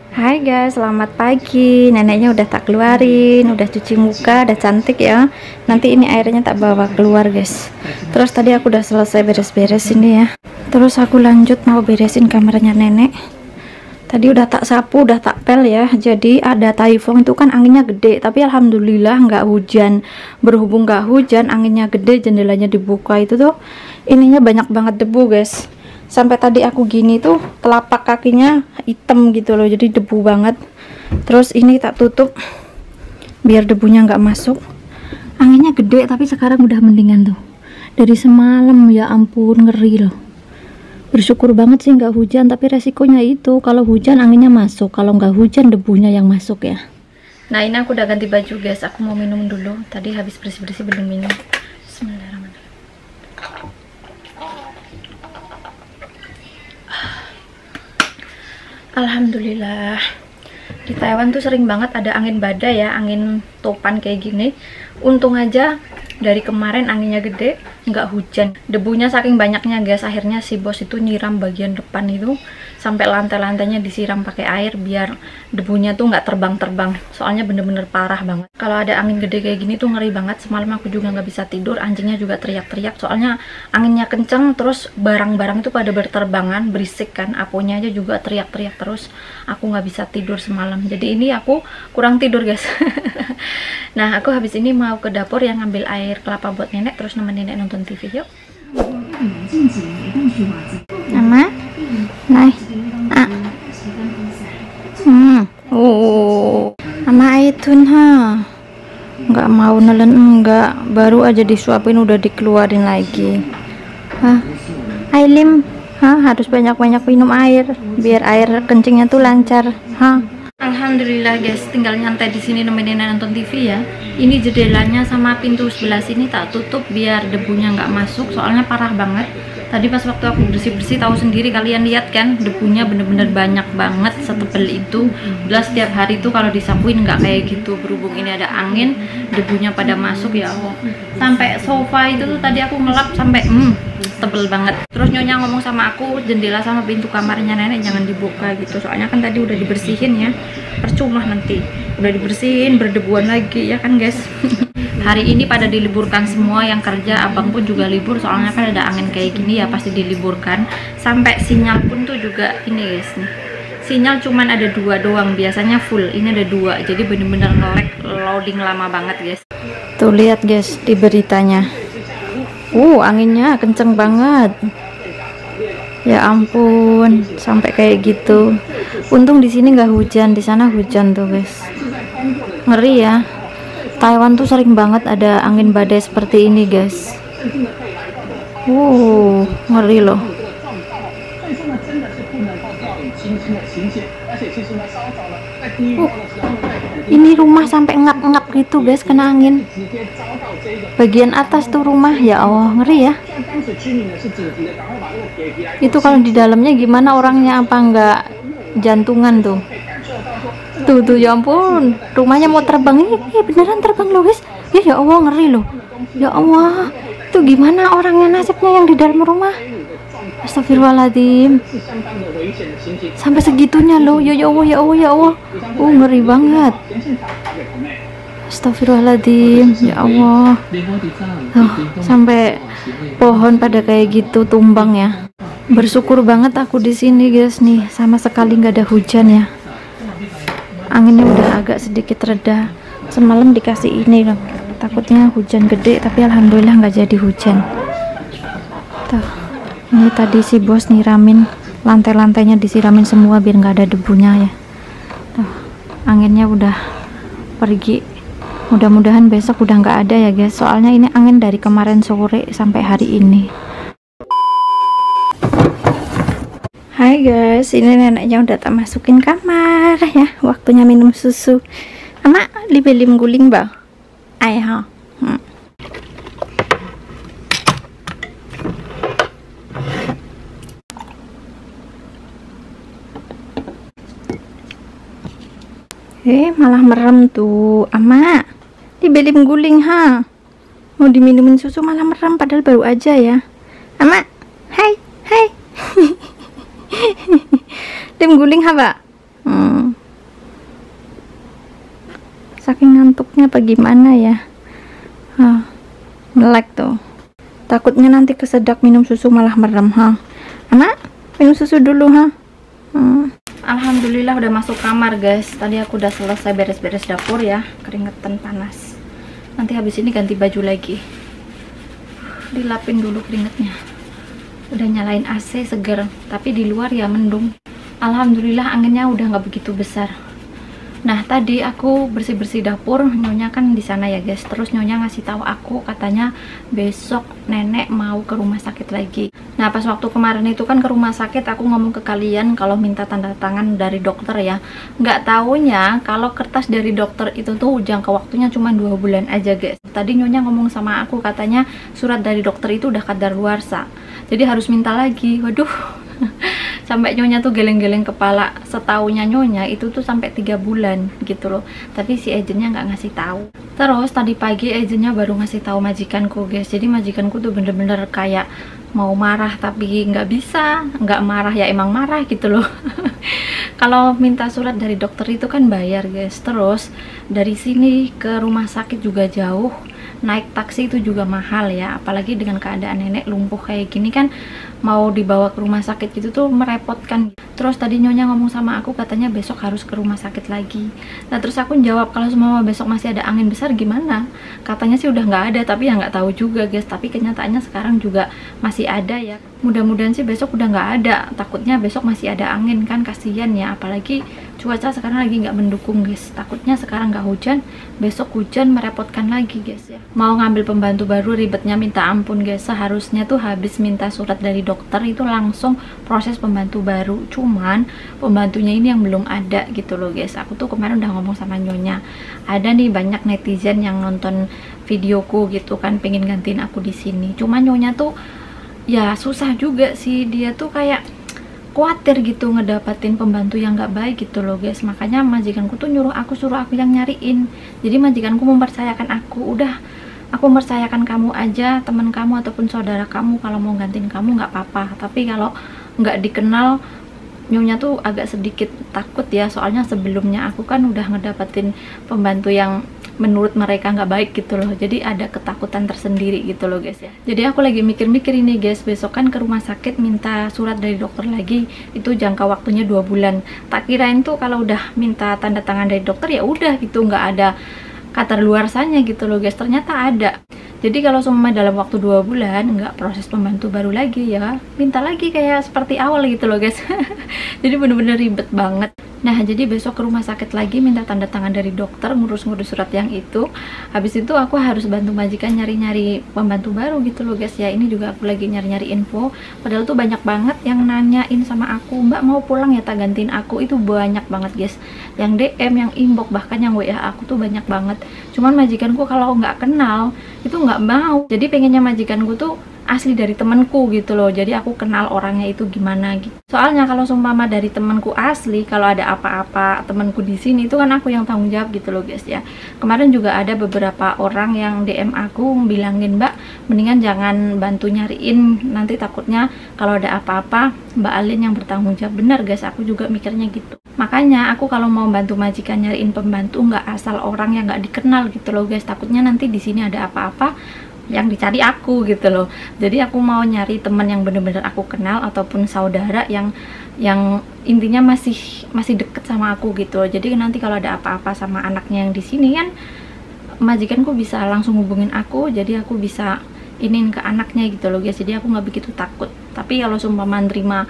Hai guys, selamat pagi. Neneknya udah tak keluarin, udah cuci muka, udah cantik ya. Nanti ini airnya tak bawa keluar guys. Terus tadi aku udah selesai beres-beres ini ya. Terus aku lanjut mau beresin kamarnya nenek. Tadi udah tak sapu, udah tak pel ya. Jadi ada typhoon itu kan anginnya gede, tapi alhamdulillah nggak hujan. Berhubung nggak hujan, anginnya gede, jendelanya dibuka itu tuh ininya banyak banget debu guys. Sampai tadi aku gini tuh telapak kakinya hitam gitu loh, jadi debu banget. Terus ini tak tutup biar debunya nggak masuk. Anginnya gede tapi sekarang udah mendingan tuh. Dari semalam ya ampun, ngeri loh. Bersyukur banget sih nggak hujan, tapi resikonya itu kalau hujan anginnya masuk, kalau nggak hujan debunya yang masuk ya. Nah ini aku udah ganti baju guys, aku mau minum dulu. Tadi habis bersih-bersih belum minum. Bismillahirrahmanirrahim. Alhamdulillah. Di Taiwan tuh sering banget ada angin badai ya, angin topan kayak gini. Untung aja dari kemarin anginnya gede, nggak hujan. Debunya saking banyaknya guys, akhirnya si bos itu nyiram bagian depan itu sampai lantai-lantainya disiram pakai air biar debunya tuh nggak terbang-terbang. Soalnya bener-bener parah banget. Kalau ada angin gede kayak gini tuh ngeri banget. Semalam aku juga nggak bisa tidur, anjingnya juga teriak-teriak. Soalnya anginnya kenceng, terus barang-barang itu pada berterbangan, berisik kan. Aponya aja juga teriak-teriak terus. Aku nggak bisa tidur semalam. Jadi ini aku kurang tidur guys. Nah aku habis ini mau ke dapur yang ngambil air kelapa buat nenek, terus nemenin nenek nonton TV yuk. Mama, naik. Oh, Mama Aitun ha, nggak mau nelen, enggak, baru aja disuapin udah dikeluarin lagi. Ailim, harus banyak-banyak minum air biar air kencingnya tuh lancar. Alhamdulillah guys, tinggal nyantai di sini nemenin nonton TV ya. Ini jendelanya sama pintu sebelah sini tak tutup biar debunya nggak masuk, soalnya parah banget. Tadi pas waktu aku bersih-bersih, tahu sendiri kalian lihat kan, debunya bener-bener banyak banget, setebel itu. Udah setiap hari tuh kalau disapuin nggak kayak gitu. Berhubung ini ada angin, debunya pada masuk ya Allah. Sampai sofa itu tuh tadi aku ngelap sampai tebel banget. Terus nyonya ngomong sama aku, jendela sama pintu kamarnya nenek jangan dibuka gitu, soalnya kan tadi udah dibersihin ya, percuma nanti udah dibersihin berdebuan lagi ya kan guys. Hari ini pada diliburkan semua, yang kerja, abang pun juga libur, soalnya kan ada angin kayak gini ya pasti diliburkan. Sampai sinyal pun tuh juga ini guys nih, sinyal cuman ada 2 doang, biasanya full, ini ada 2, jadi bener-bener nge-lag, loading lama banget guys. Tuh lihat guys di beritanya, anginnya kenceng banget ya ampun, sampai kayak gitu. Untung di sini nggak hujan, di sana hujan tuh guys, ngeri ya. Taiwan tuh sering banget ada angin badai seperti ini guys. Ngeri loh. Ini rumah sampai ngap-ngap gitu guys, kena angin. Bagian atas tuh rumah, ya Allah, ngeri ya. Itu kalau di dalamnya gimana orangnya, apa enggak jantungan tuh. Tuh ya ampun, rumahnya mau terbang. Ini beneran terbang loh guys. Ya Allah, ngeri loh. Ya Allah, tuh gimana orangnya nasibnya yang di dalam rumah. Astagfirullahaladzim, sampai segitunya loh. Ya Allah, ngeri banget. Astagfirullahaladzim, ya Allah. Sampai pohon pada kayak gitu tumbang ya. Bersyukur banget aku di sini guys nih, sama sekali nggak ada hujan ya. Anginnya udah agak sedikit reda. Semalam dikasih ini loh, takutnya hujan gede, tapi alhamdulillah nggak jadi hujan. Tuh, ini tadi si bos nyiramin lantai-lantainya, disiramin semua biar nggak ada debunya ya. Tuh, anginnya udah pergi. Mudah-mudahan besok udah nggak ada ya guys, soalnya ini angin dari kemarin sore sampai hari ini. Hai guys, ini neneknya udah tak masukin kamar ya, waktunya minum susu. Ama libelim guling ba? Ayo. Malah merem tuh. Ama libelim guling ha. Mau diminumin susu malah merem, padahal baru aja ya. Ama, hai. Tim guling ha ba? saking ngantuknya apa gimana ya. Melek tuh, takutnya nanti kesedak minum susu malah merem. Anak minum susu dulu. Alhamdulillah udah masuk kamar guys. Tadi aku udah selesai beres-beres dapur ya, keringetan panas. Nanti habis ini ganti baju lagi, dilapin dulu keringetnya. Udah nyalain AC seger, tapi di luar ya mendung. Alhamdulillah anginnya udah nggak begitu besar. Nah tadi aku bersih-bersih dapur, nyonya kan di sana ya guys. Terus nyonya ngasih tahu aku, katanya besok nenek mau ke rumah sakit lagi. Nah pas waktu kemarin itu kan ke rumah sakit, aku ngomong ke kalian kalau minta tanda tangan dari dokter ya. Nggak taunya kalau kertas dari dokter itu tuh jangka waktunya cuma 2 bulan aja guys. Tadi nyonya ngomong sama aku, katanya surat dari dokter itu udah kadaluarsa, jadi harus minta lagi. Waduh, sampai nyonya tuh geleng-geleng kepala. Setaunya nyonya itu tuh sampai 3 bulan gitu loh, tapi si agentnya nggak ngasih tahu. Terus tadi pagi agentnya baru ngasih tahu majikanku guys. Jadi majikanku tuh bener-bener kayak mau marah tapi nggak bisa, nggak marah ya emang marah gitu loh. Kalau minta surat dari dokter itu kan bayar guys, terus dari sini ke rumah sakit juga jauh, naik taksi itu juga mahal ya, apalagi dengan keadaan nenek lumpuh kayak gini kan, mau dibawa ke rumah sakit gitu tuh merepotkan. Terus tadi nyonya ngomong sama aku, katanya besok harus ke rumah sakit lagi. Nah terus aku jawab, kalau semua besok masih ada angin besar gimana? Katanya sih udah nggak ada, tapi ya nggak tahu juga guys. Tapi kenyataannya sekarang juga masih ada ya. Mudah-mudahan sih besok udah nggak ada, takutnya besok masih ada angin kan, kasihan ya. Apalagi cuaca sekarang lagi nggak mendukung guys. Takutnya sekarang nggak hujan, besok hujan, merepotkan lagi guys ya. Mau ngambil pembantu baru ribetnya minta ampun guys. Seharusnya tuh habis minta surat dari dokter itu langsung proses pembantu baru, cuman pembantunya ini yang belum ada gitu loh guys. Aku tuh kemarin udah ngomong sama nyonya, ada nih banyak netizen yang nonton videoku gitu kan, pengen gantiin aku di sini. Cuman nyonya tuh ya susah juga sih, dia tuh kayak khawatir gitu ngedapatin pembantu yang nggak baik gitu loh guys. Makanya majikanku tuh suruh aku yang nyariin. Jadi majikanku mempercayakan aku, udah aku mempercayakan kamu aja, teman kamu ataupun saudara kamu kalau mau gantiin kamu nggak apa-apa. Tapi kalau nggak dikenal, nyonya tuh agak sedikit takut ya, soalnya sebelumnya aku kan udah ngedapetin pembantu yang menurut mereka nggak baik gitu loh. Jadi ada ketakutan tersendiri gitu loh guys ya. Jadi aku lagi mikir-mikir ini guys, besok kan ke rumah sakit minta surat dari dokter lagi, itu jangka waktunya 2 bulan. Tak kirain tuh kalau udah minta tanda tangan dari dokter ya udah gitu, nggak ada kadaluarsanya gitu loh guys. Ternyata ada. Jadi kalau semua dalam waktu 2 bulan nggak proses pembantu baru lagi ya, minta lagi kayak seperti awal gitu loh guys. Jadi bener-bener ribet banget. Nah jadi besok ke rumah sakit lagi minta tanda tangan dari dokter, ngurus-ngurus surat yang itu. Habis itu aku harus bantu majikan nyari-nyari pembantu baru gitu loh guys ya. Ini juga aku lagi nyari-nyari info, padahal tuh banyak banget yang nanyain sama aku, Mbak mau pulang ya tak gantiin aku. Itu banyak banget guys, yang DM, yang inbox, bahkan yang WA aku tuh banyak banget. Cuman majikanku kalau nggak kenal itu nggak mau. Jadi pengennya majikanku tuh asli dari temanku gitu loh, jadi aku kenal orangnya itu gimana gitu. Soalnya kalau seumpama dari temanku asli, kalau ada apa-apa temanku di sini itu kan aku yang tanggung jawab gitu loh guys ya. Kemarin juga ada beberapa orang yang DM aku bilangin, Mbak mendingan jangan bantu nyariin, nanti takutnya kalau ada apa-apa Mbak Alin yang bertanggung jawab. Bener guys, aku juga mikirnya gitu. Makanya aku kalau mau bantu majikan nyariin pembantu nggak asal orang yang nggak dikenal gitu loh guys. Takutnya nanti di sini ada apa-apa yang dicari aku gitu loh. Jadi aku mau nyari teman yang bener-bener aku kenal ataupun saudara yang intinya masih deket sama aku gitu loh. Jadi nanti kalau ada apa-apa sama anaknya yang di sini kan, majikanku bisa langsung hubungin aku, jadi aku bisa inin ke anaknya gitu loh guys. Jadi aku nggak begitu takut. Tapi kalau sumpah menerima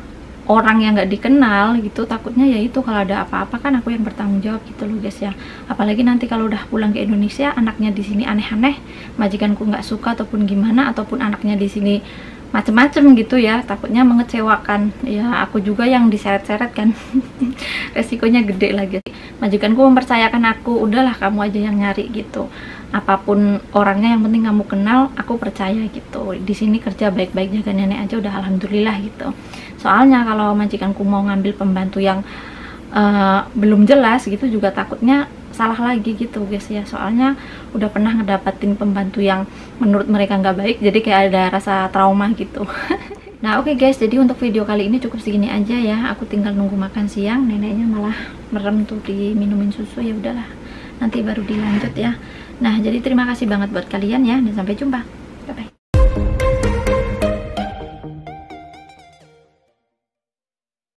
orang yang nggak dikenal gitu, takutnya ya itu kalau ada apa-apa kan aku yang bertanggung jawab gitu loh guys ya. Apalagi nanti kalau udah pulang ke Indonesia, anaknya di sini aneh-aneh, majikanku nggak suka ataupun gimana, ataupun anaknya di sini macem-macem gitu ya, takutnya mengecewakan ya. Aku juga yang diseret-seret kan. Resikonya gede lagi. Majikanku mempercayakan aku, udahlah kamu aja yang nyari gitu, apapun orangnya yang penting kamu kenal, aku percaya gitu. Di sini kerja baik-baik, jaga nenek aja udah alhamdulillah gitu. Soalnya kalau majikanku mau ngambil pembantu yang belum jelas gitu juga takutnya salah lagi gitu guys ya. Soalnya udah pernah ngedapatin pembantu yang menurut mereka nggak baik, jadi kayak ada rasa trauma gitu. Nah oke guys, jadi untuk video kali ini cukup segini aja ya. Aku tinggal nunggu makan siang, neneknya malah merem tuh diminumin susu, ya udahlah nanti baru dilanjut ya. Nah, jadi terima kasih banget buat kalian ya, dan sampai jumpa. Bye bye.